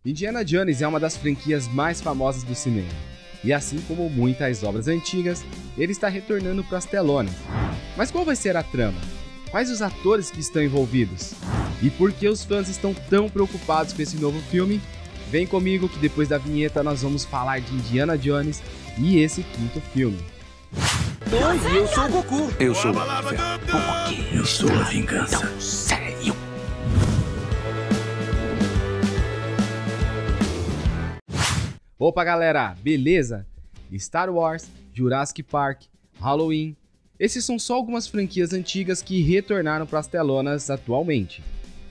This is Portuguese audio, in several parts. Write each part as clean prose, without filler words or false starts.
Indiana Jones é uma das franquias mais famosas do cinema, e assim como muitas obras antigas, ele está retornando para as telonas. Mas qual vai ser a trama? Quais os atores que estão envolvidos? E por que os fãs estão tão preocupados com esse novo filme? Vem comigo que depois da vinheta nós vamos falar de Indiana Jones e esse quinto filme. Oi, eu sou o Goku. Eu sou o Marvel. O quê? Eu sou a vingança. Não, sério? Opa galera, beleza? Star Wars, Jurassic Park, Halloween, esses são só algumas franquias antigas que retornaram para as telonas atualmente.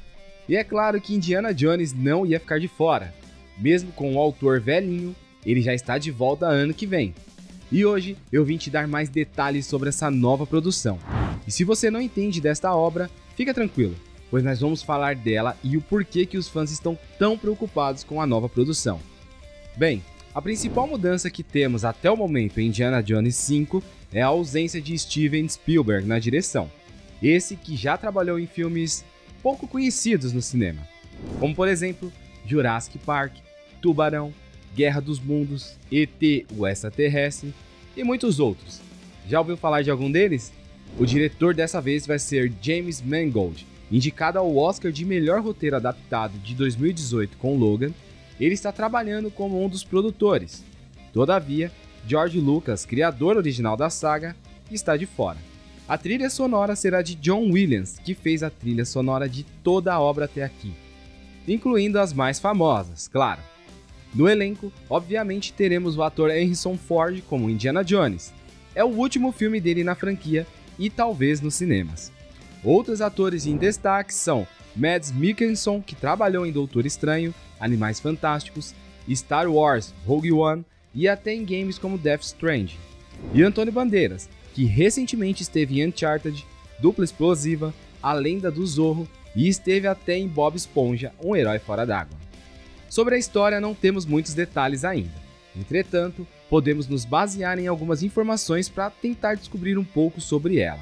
E é claro que Indiana Jones não ia ficar de fora. Mesmo com o autor velhinho, ele já está de volta ano que vem. E hoje eu vim te dar mais detalhes sobre essa nova produção. E se você não entende desta obra, fica tranquilo, pois nós vamos falar dela e o porquê que os fãs estão tão preocupados com a nova produção. Bem, a principal mudança que temos até o momento em Indiana Jones 5 é a ausência de Steven Spielberg na direção. Esse que já trabalhou em filmes pouco conhecidos no cinema, como por exemplo Jurassic Park, Tubarão, Guerra dos Mundos, ET, o Extraterrestre e muitos outros. Já ouviu falar de algum deles? O diretor dessa vez vai ser James Mangold, indicado ao Oscar de melhor roteiro adaptado de 2018 com Logan. Ele está trabalhando como um dos produtores. Todavia, George Lucas, criador original da saga, está de fora. A trilha sonora será de John Williams, que fez a trilha sonora de toda a obra até aqui, incluindo as mais famosas, claro. No elenco, obviamente teremos o ator Harrison Ford como Indiana Jones. É o último filme dele na franquia e talvez nos cinemas. Outros atores em destaque são Mads Mikkelsen, que trabalhou em Doutor Estranho, Animais Fantásticos, Star Wars, Rogue One e até em games como Death Stranding. E Antônio Bandeiras, que recentemente esteve em Uncharted, Dupla Explosiva, A Lenda do Zorro e esteve até em Bob Esponja, um herói fora d'água. Sobre a história não temos muitos detalhes ainda, entretanto, podemos nos basear em algumas informações para tentar descobrir um pouco sobre ela.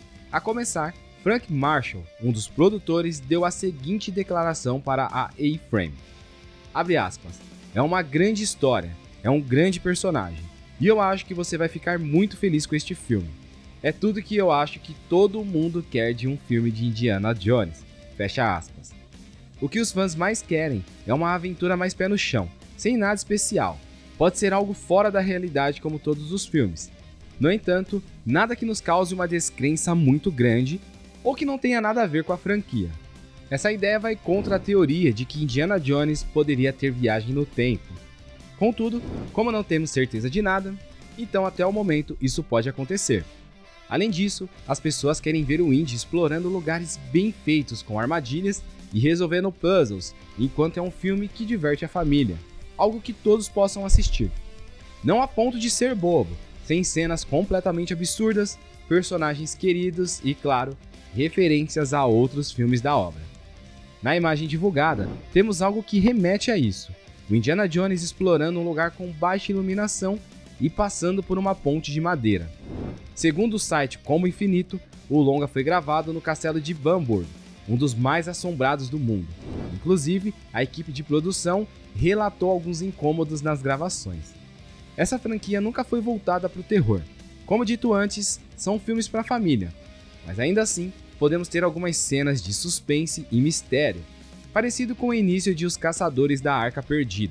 A começar, Frank Marshall, um dos produtores, deu a seguinte declaração para a A-Frame. Abre aspas, é uma grande história, é um grande personagem, e eu acho que você vai ficar muito feliz com este filme. É tudo que eu acho que todo mundo quer de um filme de Indiana Jones, fecha aspas. O que os fãs mais querem é uma aventura mais pé no chão, sem nada especial. Pode ser algo fora da realidade como todos os filmes. No entanto, nada que nos cause uma descrença muito grande ou que não tenha nada a ver com a franquia. Essa ideia vai contra a teoria de que Indiana Jones poderia ter viagem no tempo. Contudo, como não temos certeza de nada, então até o momento isso pode acontecer. Além disso, as pessoas querem ver o Indy explorando lugares bem feitos com armadilhas e resolvendo puzzles, enquanto é um filme que diverte a família, algo que todos possam assistir. Não a ponto de ser bobo, sem cenas completamente absurdas, personagens queridos e, claro, referências a outros filmes da obra. Na imagem divulgada, temos algo que remete a isso, o Indiana Jones explorando um lugar com baixa iluminação e passando por uma ponte de madeira. Segundo o site Como Infinito, o longa foi gravado no castelo de Bamburgh, um dos mais assombrados do mundo. Inclusive, a equipe de produção relatou alguns incômodos nas gravações. Essa franquia nunca foi voltada para o terror. Como dito antes, são filmes para a família, mas ainda assim, podemos ter algumas cenas de suspense e mistério, parecido com o início de Os Caçadores da Arca Perdida.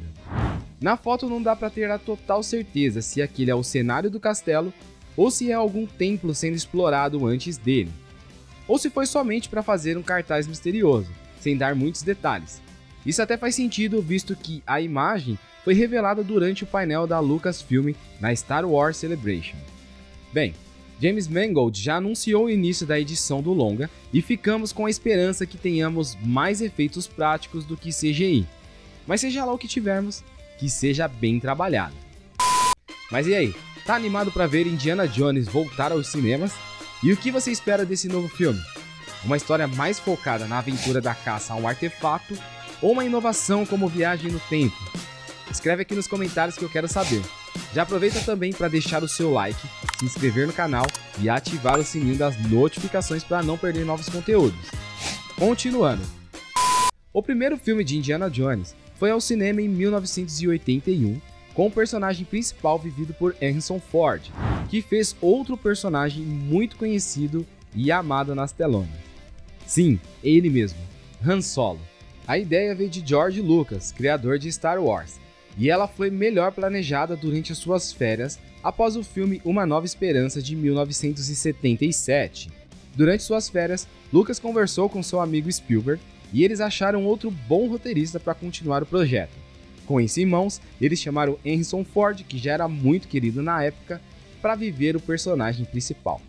Na foto não dá para ter a total certeza se aquele é o cenário do castelo ou se é algum templo sendo explorado antes dele, ou se foi somente para fazer um cartaz misterioso, sem dar muitos detalhes. Isso até faz sentido, visto que a imagem foi revelada durante o painel da Lucasfilm na Star Wars Celebration. Bem, James Mangold já anunciou o início da edição do longa e ficamos com a esperança que tenhamos mais efeitos práticos do que CGI. Mas seja lá o que tivermos, que seja bem trabalhado. Mas e aí, tá animado para ver Indiana Jones voltar aos cinemas? E o que você espera desse novo filme? Uma história mais focada na aventura da caça a um artefato ou uma inovação como viagem no tempo? Escreve aqui nos comentários que eu quero saber. Já aproveita também para deixar o seu like, se inscrever no canal e ativar o sininho das notificações para não perder novos conteúdos. Continuando. O primeiro filme de Indiana Jones foi ao cinema em 1981, com o personagem principal vivido por Harrison Ford, que fez outro personagem muito conhecido e amado nas telonas. Sim, ele mesmo, Han Solo. A ideia veio de George Lucas, criador de Star Wars, e ela foi melhor planejada durante as suas férias após o filme Uma Nova Esperança de 1977. Durante suas férias, Lucas conversou com seu amigo Spielberg e eles acharam outro bom roteirista para continuar o projeto. Com isso em mãos, eles chamaram Harrison Ford, que já era muito querido na época, para viver o personagem principal.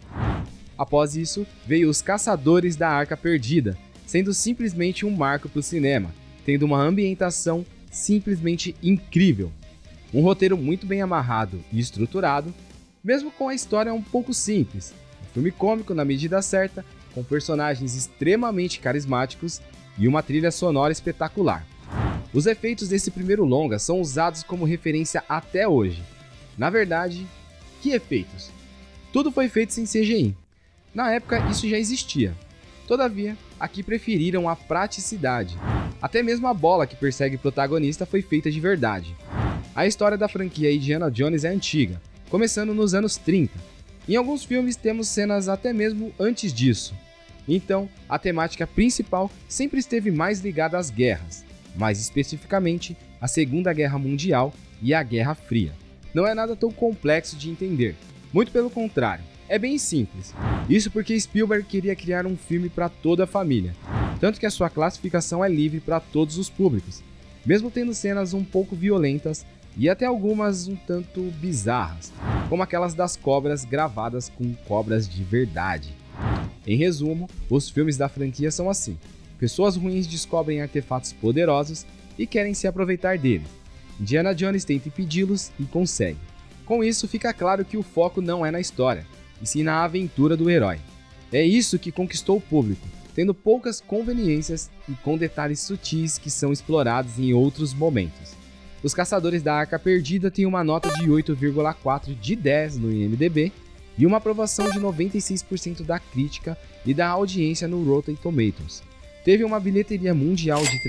Após isso, veio Os Caçadores da Arca Perdida, sendo simplesmente um marco para o cinema, tendo uma ambientação simplesmente incrível. Um roteiro muito bem amarrado e estruturado, mesmo com a história um pouco simples. Um filme cômico na medida certa, com personagens extremamente carismáticos e uma trilha sonora espetacular. Os efeitos desse primeiro longa são usados como referência até hoje. Na verdade, que efeitos? Tudo foi feito sem CGI. Na época isso já existia. Todavia, aqui preferiram a praticidade. Até mesmo a bola que persegue o protagonista foi feita de verdade. A história da franquia Indiana Jones é antiga, começando nos anos 30. Em alguns filmes temos cenas até mesmo antes disso. Então, a temática principal sempre esteve mais ligada às guerras, mais especificamente a Segunda Guerra Mundial e a Guerra Fria. Não é nada tão complexo de entender, muito pelo contrário, é bem simples. Isso porque Spielberg queria criar um filme para toda a família, tanto que a sua classificação é livre para todos os públicos, mesmo tendo cenas um pouco violentas e até algumas um tanto bizarras, como aquelas das cobras gravadas com cobras de verdade. Em resumo, os filmes da franquia são assim: pessoas ruins descobrem artefatos poderosos e querem se aproveitar deles. Indiana Jones tenta impedi-los e consegue. Com isso, fica claro que o foco não é na história, e sim na aventura do herói. É isso que conquistou o público, tendo poucas conveniências e com detalhes sutis que são explorados em outros momentos. Os Caçadores da Arca Perdida têm uma nota de 8,4 de 10 no IMDb e uma aprovação de 96% da crítica e da audiência no Rotten Tomatoes. Teve uma bilheteria mundial de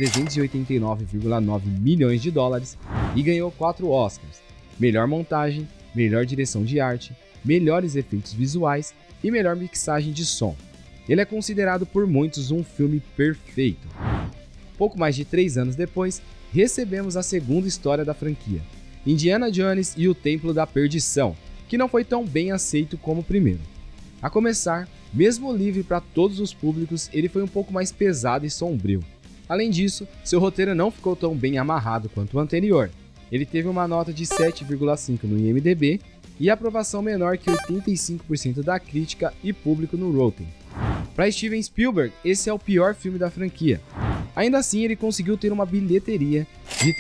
389,9 milhões de dólares e ganhou 4 Oscars: melhor montagem, melhor direção de arte, melhores efeitos visuais e melhor mixagem de som. Ele é considerado por muitos um filme perfeito. Pouco mais de 3 anos depois, recebemos a segunda história da franquia, Indiana Jones e o Templo da Perdição, que não foi tão bem aceito como o primeiro. A começar, mesmo livre para todos os públicos, ele foi um pouco mais pesado e sombrio. Além disso, seu roteiro não ficou tão bem amarrado quanto o anterior. Ele teve uma nota de 7,5 no IMDb e aprovação menor que 85% da crítica e público no Rotten. Para Steven Spielberg, esse é o pior filme da franquia. Ainda assim, ele conseguiu ter uma bilheteria de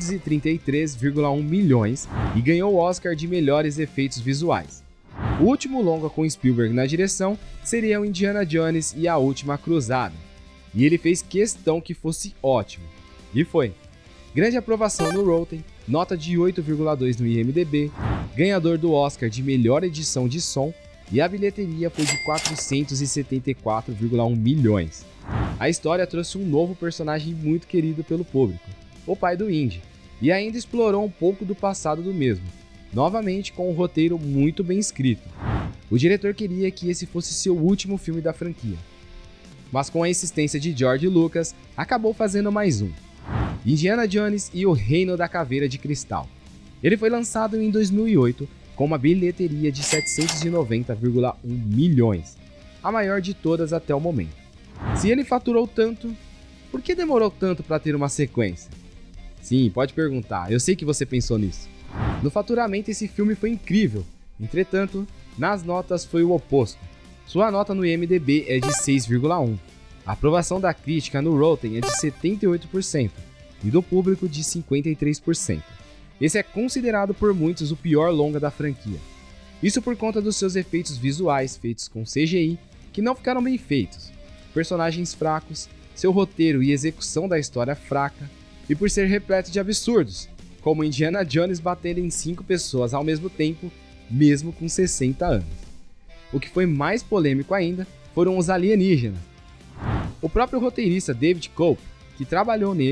333,1 milhões e ganhou o Oscar de melhores efeitos visuais. O último longa com Spielberg na direção seria o Indiana Jones e a Última Cruzada, e ele fez questão que fosse ótimo, e foi. Grande aprovação no Rotten, nota de 8,2 no IMDb, ganhador do Oscar de melhor edição de som, e a bilheteria foi de 474,1 milhões. A história trouxe um novo personagem muito querido pelo público, o pai do Indy, e ainda explorou um pouco do passado do mesmo, novamente com um roteiro muito bem escrito. O diretor queria que esse fosse seu último filme da franquia, mas com a insistência de George Lucas, acabou fazendo mais um: Indiana Jones e o Reino da Caveira de Cristal. Ele foi lançado em 2008 com uma bilheteria de 790,1 milhões, a maior de todas até o momento. Se ele faturou tanto, por que demorou tanto para ter uma sequência? Sim, pode perguntar, eu sei que você pensou nisso. No faturamento esse filme foi incrível, entretanto, nas notas foi o oposto. Sua nota no IMDb é de 6,1. A aprovação da crítica no Rotten é de 78% e do público de 53%. Esse é considerado por muitos o pior longa da franquia. Isso por conta dos seus efeitos visuais feitos com CGI, que não ficaram bem feitos, personagens fracos, seu roteiro e execução da história fraca, e por ser repleto de absurdos, como Indiana Jones batendo em 5 pessoas ao mesmo tempo, mesmo com 60 anos. O que foi mais polêmico ainda foram os alienígenas. O próprio roteirista David Koepp, que trabalhou nele,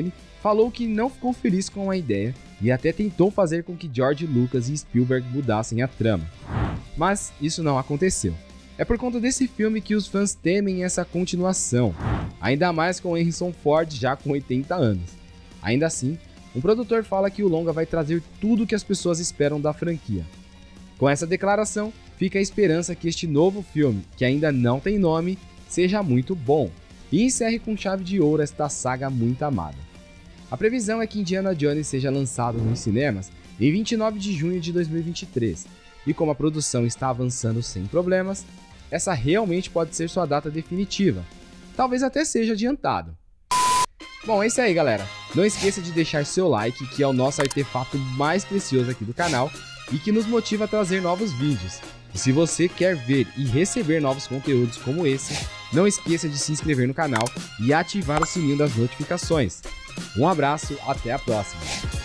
falou que não ficou feliz com a ideia e até tentou fazer com que George Lucas e Spielberg mudassem a trama. Mas isso não aconteceu. É por conta desse filme que os fãs temem essa continuação, ainda mais com Harrison Ford já com 80 anos. Ainda assim, um produtor fala que o longa vai trazer tudo o que as pessoas esperam da franquia. Com essa declaração, fica a esperança que este novo filme, que ainda não tem nome, seja muito bom e encerre com chave de ouro esta saga muito amada. A previsão é que Indiana Jones seja lançado nos cinemas em 29 de junho de 2023, e como a produção está avançando sem problemas, essa realmente pode ser sua data definitiva, talvez até seja adiantado. Bom, é isso aí, galera. Não esqueça de deixar seu like, que é o nosso artefato mais precioso aqui do canal e que nos motiva a trazer novos vídeos. E se você quer ver e receber novos conteúdos como esse, não esqueça de se inscrever no canal e ativar o sininho das notificações. Um abraço, até a próxima!